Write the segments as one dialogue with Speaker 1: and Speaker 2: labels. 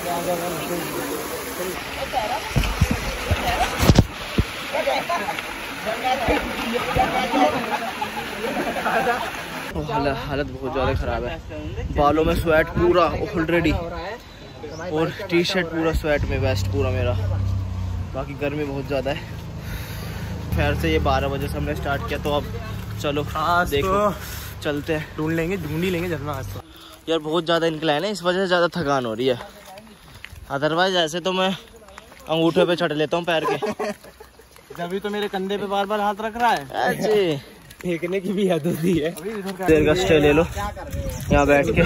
Speaker 1: हालत बहुत ज़्यादा ख़राब है, बालों में स्वेट पूरा ऑलरेडी और टी शर्ट पूरा स्वेट में, वेस्ट पूरा मेरा। बाकी गर्मी बहुत ज़्यादा है। खैर से ये 12 बजे से हमने स्टार्ट किया, तो अब चलो देखो चलते हैं, ढूंढ ही लेंगे झरना आज तो। यार बहुत ज़्यादा इंक्लाइन है, इस वजह से ज़्यादा थकान हो रही है। अदरवाइज ऐसे तो मैं अंगूठे पे चढ़ लेता हूँ पैर के।
Speaker 2: अभी तो मेरे कंधे पे बार बार हाथ रख रहा है,
Speaker 1: ऐसे
Speaker 2: फेंकने की भी हद होती है।
Speaker 1: देर का स्टे ले लो यहाँ बैठ के।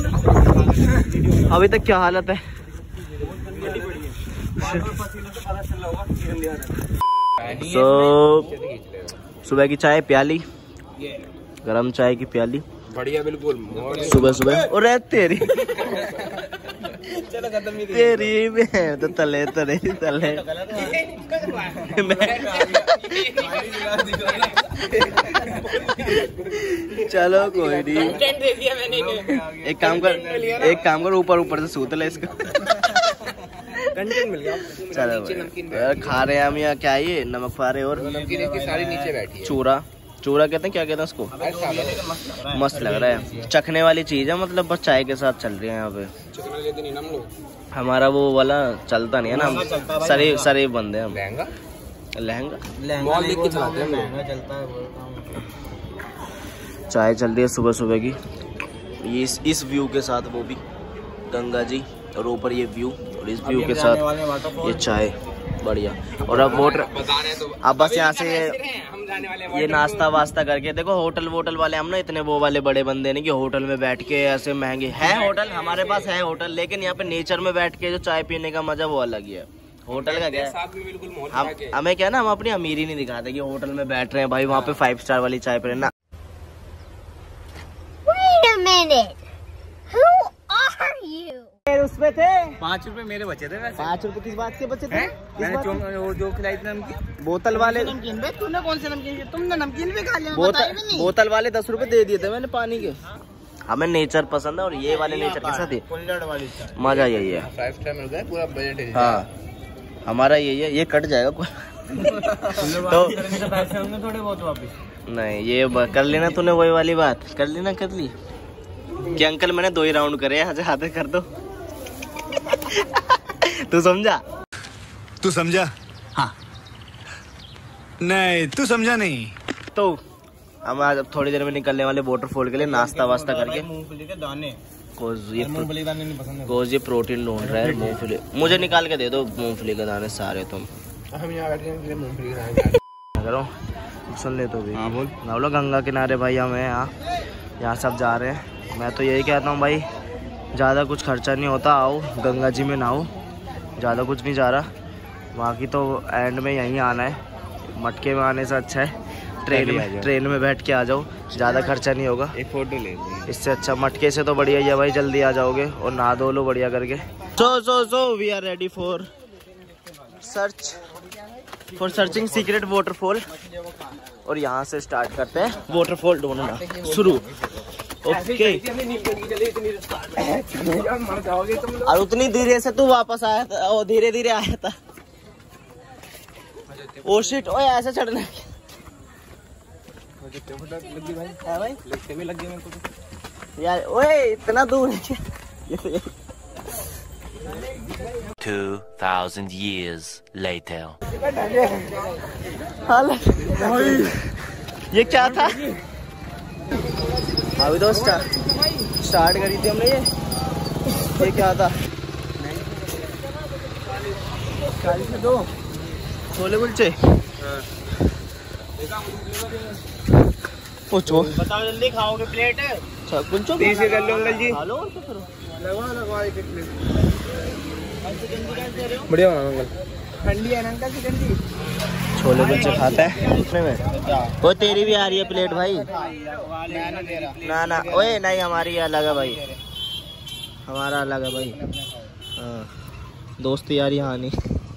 Speaker 1: अभी तक क्या हालत है। सुबह की चाय प्याली, गरम चाय की प्याली,
Speaker 2: बढ़िया बिल्कुल
Speaker 1: सुबह और तेरी तेरी में तो तले चलो कोई नहीं, एक काम कर ऊपर से सूत ले इसको।
Speaker 2: कंटेंट मिल गया।
Speaker 1: चलो खा रहे हैं हम यहाँ, क्या ये नमक फारे और
Speaker 2: नमकीन इसकी सारी नीचे बैठी है।
Speaker 1: चूरा कहते हैं, क्या कहते हैं उसको? मस्त लग रहा है, चखने वाली चीज है, मतलब बस चाय के साथ चल रही है यहाँ पे। हमारा वो वाला चलता नहीं है ना, शरीफ बंदे हम। लहंगा चाय चल रही है सुबह सुबह की, इस व्यू के साथ, वो भी गंगा जी और ऊपर ये व्यू, और इस व्यू के साथ ये चाय बढ़िया। और अब अब बस यहाँ से ये नाश्ता वास्ता करके देखो, होटल वाले हम ना इतने वो वाले बड़े बंदे नहीं कि होटल में बैठ के ऐसे महंगे है। होटल हमारे पास है होटल, लेकिन यहाँ पे नेचर में बैठ के जो चाय पीने का मजा वो अलग ही है। होटल का क्या है, हमें क्या ना, हम अपनी अमीरी नहीं दिखाते कि होटल में बैठ रहे हैं भाई, वहाँ पे 5 स्टार वाली चाय पी ना। उसमें थे
Speaker 2: 5 रुपए मेरे बचे थे वैसे।
Speaker 1: 5 रुपए किस बात के बचे थे?
Speaker 2: मैंने वो जो खिलाई थी नमकीन,
Speaker 1: बोतल वाले
Speaker 2: नमकीन। तूने कौन से नमकीन? तुमने नमकीन भी खा लिया?
Speaker 1: बोतल वाले 10 रुपए दे दिए थे मैंने पानी के। हमें नेचर पसंद है, और ये वाले नेचर के साथ मजा यही है।
Speaker 2: 5 स्टार मिल गया, पूरा बजट है।
Speaker 1: हाँ हमारा यही है, ये कट जाएगा तो
Speaker 2: थोड़े बहुत वापस
Speaker 1: नहीं, ये कर लेना तूने, वही वाली बात कर लेना, कर ली कि अंकल मैंने 2 ही राउंड करे, यहाँ से हाथ कर दो। तू समझा?
Speaker 3: हाँ। नहीं तू समझा नहीं।
Speaker 1: तो हम आज थोड़ी देर में निकलने वाले वाटरफॉल के लिए, नाश्ता वास्ता करके।
Speaker 2: मूंगफली के दाने,
Speaker 1: मूंगफली
Speaker 2: दाने नहीं पसंद है।
Speaker 1: कोज ये प्रोटीन ढूंढ रहा है। मूंगफली मुझे निकाल के दे दो, मूंगफली के दाने सारे। तुम
Speaker 2: हम यहाँ बैठे हैं, मूंगफली के दाने
Speaker 1: करो, सुन ले तो भी।
Speaker 2: हाँ बोल।
Speaker 1: ना गंगा किनारे भाई हम यहाँ सब जा रहे हैं। मैं तो यही कहता हूँ भाई, ज़्यादा कुछ खर्चा नहीं होता, आओ गंगा जी में नहाओ, ज़्यादा कुछ नहीं जा रहा। बाकी तो एंड में यहीं आना है, मटके में आने से अच्छा है ट्रेन में बैठ के आ जाओ, ज़्यादा खर्चा नहीं होगा।
Speaker 2: एक फोटो ले,
Speaker 1: इससे अच्छा मटके से तो बढ़िया ही है भाई, जल्दी आ जाओगे और नहा धो लो बढ़िया करके। So we are ready for searching secret waterfall, और यहाँ से स्टार्ट करते हैं वाटरफॉल ढूंढना शुरू। ओके और उतनी धीरे से तू वापस आया था, और धीरे धीरे आया था। ओ शिट, ओए ऐसे चढ़ना यार, ओए इतना दूर है।
Speaker 4: 2000 years later.
Speaker 1: ये क्या था? अभी तो स्टार्ट करी थी हमने। ये क्या था?
Speaker 2: 2
Speaker 1: छोले कुलचे। पूछो,
Speaker 2: बताओ जल्दी, खाओगे प्लेट?
Speaker 1: कुलचो
Speaker 2: कर लो अंकल जी। बढ़िया बना अंकल, ठंडी है ना अंकल की ठंडी।
Speaker 1: छोले कुलचे खाता है। वो तेरी भी आ रही है प्लेट भाई? ना ओए नहीं, हमारी अलग है भाई, हमारा अलग है भाई। हाँ दोस्ती यार यहाँ नहीं।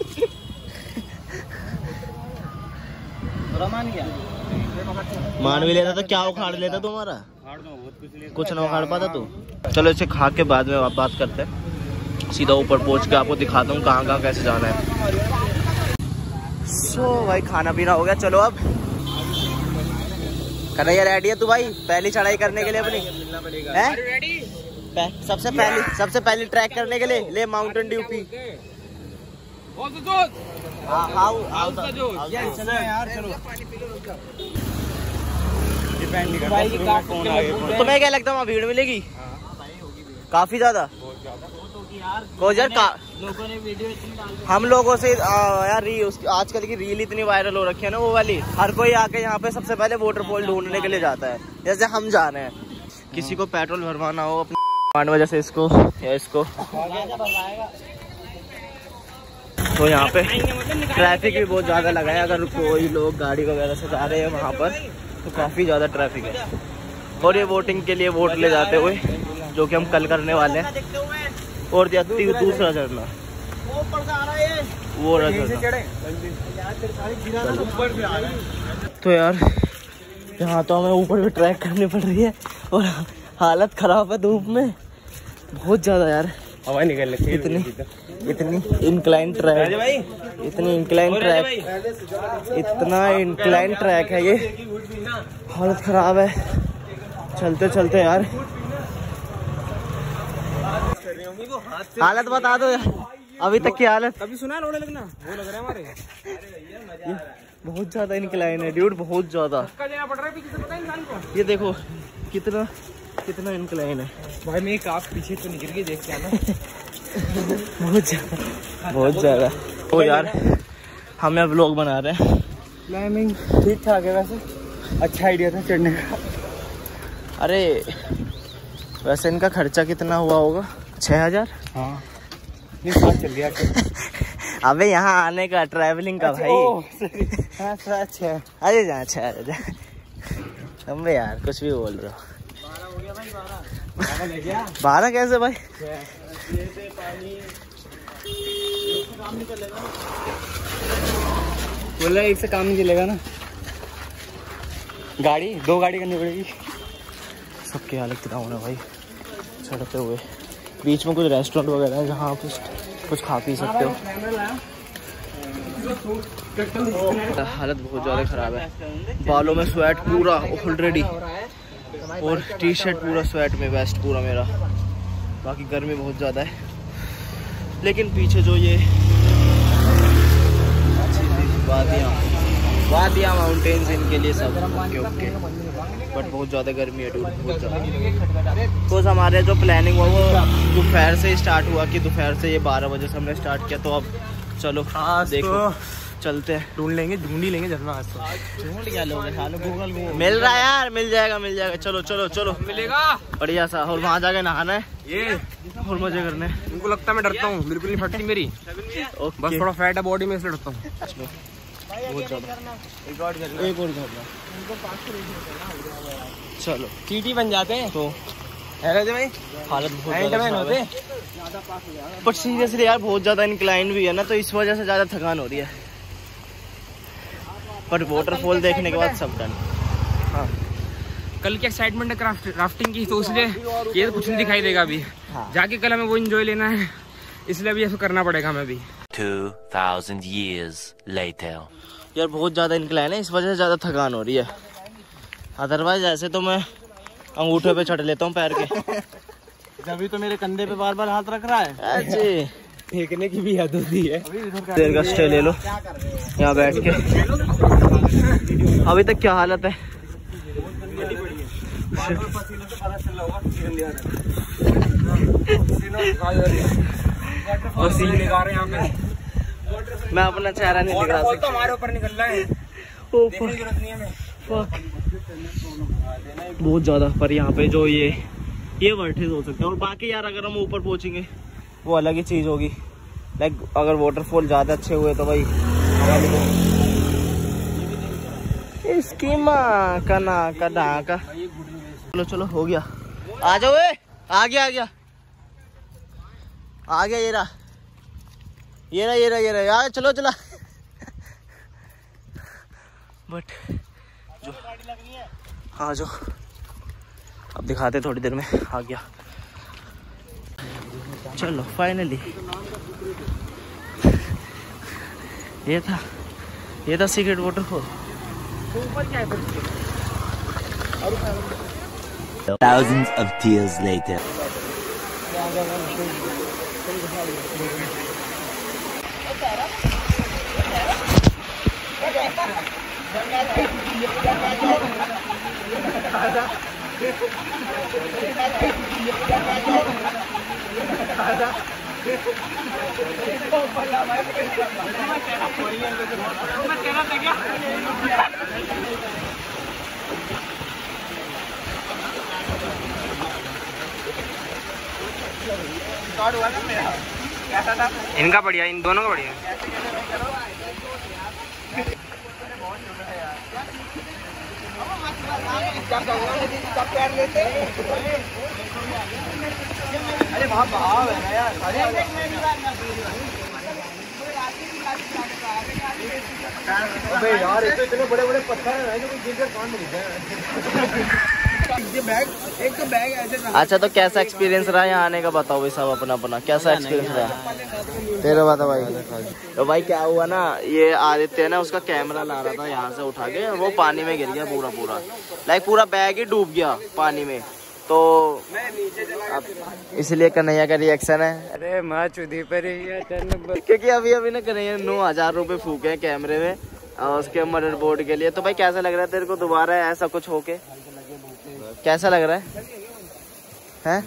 Speaker 1: मान भी लेता तो क्या उखाड़ लेता तुम्हारा? कुछ ना उखाड़ पाता तू। चलो इसे खा के बाद में बात करते हैं। सीधा ऊपर पहुंच के आपको दिखाता हूँ कहाँ कहाँ कैसे जाना है। सो भाई खाना पीना हो गया, चलो अब कन्हैया रेडी है तू भाई पहली चढ़ाई करने के लिए अपनी है? सबसे पहली ट्रैक करने के लिए ले माउंटेन ड्यू पी। तुम्हें क्या लगता है वहाँ भीड़ मिलेगी? काफी ज्यादा लोगों ने वीडियो हम लोगों से यार आजकल की रील इतनी वायरल हो रखी है ना वो वाली, हर कोई आके यहाँ पे सबसे पहले वाटरफॉल ढूंढने के लिए जाता है। जैसे हम जा रहे हैं, किसी को पेट्रोल भरवाना हो अपनी वजह से इसको या इसको, तो यहाँ पे ट्रैफिक भी बहुत ज्यादा लगा है। अगर कोई लोग गाड़ी वगैरह से जा रहे हैं वहाँ पर तो काफी ज्यादा ट्रैफिक है। और ये वोटिंग के लिए वोट ले जाते हुए जो कि हम कल करने वाले हैं, और दूसरा झरना वो तो यार यहाँ तो हमें ऊपर भी ट्रैक करनी पड़ रही है और हालत खराब है धूप में बहुत ज्यादा यार। हवा निकल रही है इतनी इंक्लाइन ट्रैक है ये, हालत खराब है। चलते चलते यार हालत बता दो यार अभी तक की हालत।
Speaker 2: कभी सुना रोने लगना वो लग रहा है हमारे
Speaker 1: बहुत ज्यादा इंक्लाइन है ड्यूड, बहुत ज्यादा
Speaker 2: देना पड़ रहा है पीछे से, पता है इंसान को।
Speaker 1: ये देखो कितना इंक्लाइन है
Speaker 2: भाई। मैं एक आप पीछे तो निकल गई देख के आना
Speaker 1: बहुत ज्यादा। तो यार हम यहाँ व्लॉग बना रहे हैं।
Speaker 2: क्लाइंबिंग ठीक ठाक है वैसे, अच्छा आइडिया था चढ़ने का।
Speaker 1: अरे वैसे इनका खर्चा कितना हुआ होगा? 6000।
Speaker 2: हाँ चल गया
Speaker 1: अबे यहाँ आने का ट्रैवलिंग का भाई।
Speaker 2: अच्छा
Speaker 1: अरे जा 6000 अबे यार कुछ भी बोल रहे हो। 12 कैसे भाई?
Speaker 2: बोल रहा है एक से काम नहीं चलेगा ना, दो गाड़ी करनी पड़ेगी।
Speaker 1: सबकी हालत डाउन है भाई चढ़ते हुए। बीच में कुछ रेस्टोरेंट वगैरह है जहाँ आप कुछ खा पी सकते हो। हालत बहुत ज़्यादा ख़राब है, बालों में स्वेट पूरा ऑलरेडी और टी शर्ट पूरा स्वेट में, वेस्ट पूरा मेरा। बाकी गर्मी बहुत ज़्यादा है, लेकिन पीछे जो ये वादियाँ माउंटेन्स इनके लिए सब ओके बट बहुत ज़्यादा गर्मी है डूड, बहुत ज़्यादा। तो हमारे जो प्लानिंग हुआ वो दोपहर से स्टार्ट हुआ कि दोपहर से ये 12 बजे से हमने स्टार्ट किया। तो अब चलो देखो चलते हैं, ढूंढ ही लेंगे झरना। आज तो ढूंढ क्या लोगे, गूगल मिल रहा है यार, मिल जाएगा। चलो मिलेगा बढ़िया सा। और वहाँ जाके नहाना है ये और मजे करने हैं।
Speaker 2: उनको लगता है मैं डरता हूँ, बिल्कुल नहीं फटती मेरी, बस थोड़ा फैट है बॉडी में इसलिए डरता हूँ
Speaker 1: बहुत ज़्यादा। एक और झरना चलो
Speaker 2: चीटी बन जाते हैं तो
Speaker 1: भाई हालत बहुत होते। बट सीरियसली यार बहुत ज़्यादा इंक्लाइन भी है ना, तो इस वजह से ज़्यादा थकान हो रही है। पर वाटरफॉल देखने के बाद सब डन। हाँ
Speaker 2: कल की एक्साइटमेंट है राफ्टिंग की, तो इसलिए ये तो कुछ नहीं दिखाई देगा अभी। हाँ। जाके कल हमें वो एंजॉय लेना है, इसलिए अभी ऐसा करना पड़ेगा हमें भी।
Speaker 4: 2000 years later।
Speaker 1: यार बहुत ज़्यादा इंक्लाइन है, इस वजह से ज़्यादा थकान हो रही है। अदरवाइज ऐसे तो मैं अंगूठे पे चढ़ लेता हूँ पैर के।
Speaker 2: अभी तो मेरे कंधे पे बार हाथ रख रहा है।
Speaker 1: अच्छे
Speaker 2: फेंकने की भी हद होती है।
Speaker 1: देर का स्टे ले लो यहाँ बैठ के। अभी तक क्या हालत है? मैं अपना चेहरा नहीं दिखा सकता,
Speaker 2: हमारे ऊपर निकल रहा है।
Speaker 1: बहुत ज्यादा। पर यहाँ पे जो ये वर्टिस हो सकता है। और बाकी यार अगर हम ऊपर पहुंचेंगे वो अलग ही चीज होगी। लाइक अगर वाटरफॉल ज्यादा अच्छे हुए तो भाई इसकी माँ का ना का डा का। चलो हो गया, आ जाओ। आ गया ये रहा यार, चलो चला। बट जो हाँ जो अब दिखाते थोड़ी देर में। आ गया चलो फाइनली ये था secret waterfall.
Speaker 4: Thousands of tears later.
Speaker 2: इनका बढ़िया, इन दोनों का बढ़िया।
Speaker 1: अरे वहाँ बहाव है ना यार। अबे यार ये तो इतने बड़े बड़े पत्थर हैं जो गिरकर कान में घुस गए। अच्छा तो कैसा एक्सपीरियंस रहा यहाँ आने का, बताओ भाई साहब अपना अपना कैसा एक्सपीरियंस रहा तेरा? बता भाई। तो भाई क्या हुआ ना, ये आदित्य है ना, उसका कैमरा ला रहा था यहाँ से उठा के, वो पानी में गिर गया पूरा लाइक पूरा बैग ही डूब गया पानी में। तो अब इसलिए कन्हैया का रिएक्शन है,
Speaker 2: अरे माँ चुदी पर
Speaker 1: क्योंकि अभी ना कन्हैया 9,000 रुपए फूके हैं कैमरे में और उसके मदरबोर्ड के लिए। तो भाई कैसा लग रहा है तेरे को दोबारा ऐसा कुछ होके, कैसा लग रहा है?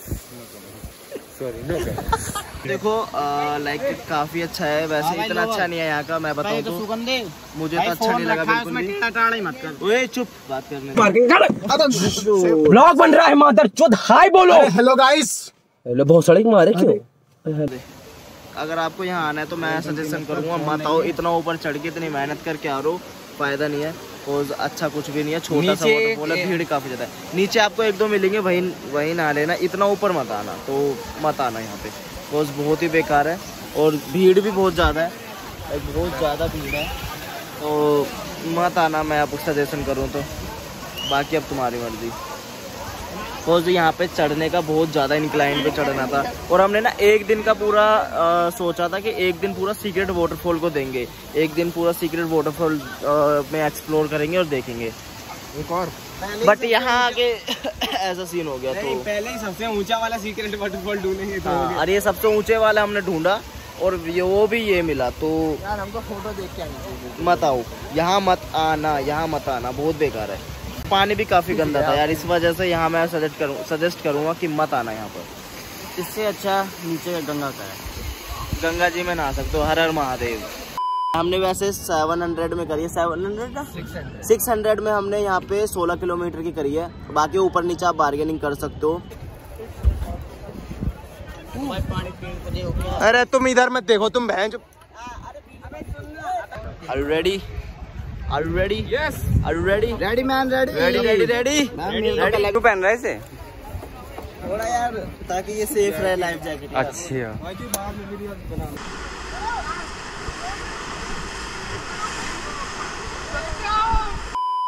Speaker 1: देखो लाइक काफी अच्छा है, वैसे इतना अच्छा नहीं है यहाँ का, मैं बताऊँ तो मुझे तो अच्छा नहीं लगा बिल्कुल भी। ओए चुप, बात करने
Speaker 2: ब्लॉग बन रहा है मादरचोद, हाय बोलो।
Speaker 3: Hello guys.
Speaker 2: हेलो बहुत सड़क मारे क्यों?
Speaker 1: अगर आपको यहाँ आना है तो मैं सजेशन करूँगा मत आओ, इतना ऊपर चढ़ के इतनी मेहनत करके आ रहे हो, फायदा नहीं है और अच्छा कुछ भी नहीं है। छोटा सा वाटरफॉल है, भीड़ काफी ज्यादा है। नीचे आपको 1-2 मिलेंगे, वही ना लेना, इतना ऊपर मत आना, तो मत आना यहाँ पे, बिकॉज बहुत ही बेकार है और भीड़ भी बहुत ज़्यादा है, बहुत ज़्यादा भीड़ है, तो मत आना मैं आपको सजेशन करूँ तो। बाकी अब तुम्हारी मर्जी। बिकॉज यहाँ पे चढ़ने का बहुत ज़्यादा इंक्लाइन पे चढ़ना था और हमने ना एक दिन का पूरा सोचा था कि एक दिन पूरा सीक्रेट वाटरफॉल को देंगे, एक दिन पूरा सीक्रेट वाटरफॉल में एक्सप्लोर करेंगे और देखेंगे
Speaker 3: एक और,
Speaker 1: बट यहाँ आके ऐसा सीन हो गया। तो
Speaker 2: पहले ही सबसे ऊंचा वाला सीक्रेट वाटरफॉल ढूंढेंगे तो
Speaker 1: अरे ये सबसे ऊंचे वाला हमने ढूंढा और वो भी ये मिला। तो
Speaker 3: यार हमको फोटो देख के आनी,
Speaker 1: मत आओ यहाँ, मत आना, बहुत बेकार है। पानी भी काफी गंदा था यार, इस वजह से यहाँ मैं सजेस्ट करूँगा कि मत आना यहाँ पर।
Speaker 3: इससे अच्छा नीचे गंगा का है,
Speaker 1: गंगा जी में नहा सकते हो। हर हर महादेव। हमने वैसे 700 में करी है, 600 में हमने यहाँ पे 16 किलोमीटर की करी है, बाकी ऊपर नीचे आप बार्गेनिंग कर सकते हो।
Speaker 3: अरे तुम इधर मत देखो, तुम बहन जो।
Speaker 1: Are you ready? Are you ready?
Speaker 2: Yes.
Speaker 1: Are you ready?
Speaker 3: Ready man, ready
Speaker 1: Ready?
Speaker 2: तू पहन रहा है इसे?
Speaker 1: थोड़ा यार ताकि ये सेफ रहे लाइफ जैकेट।
Speaker 2: अच्छा।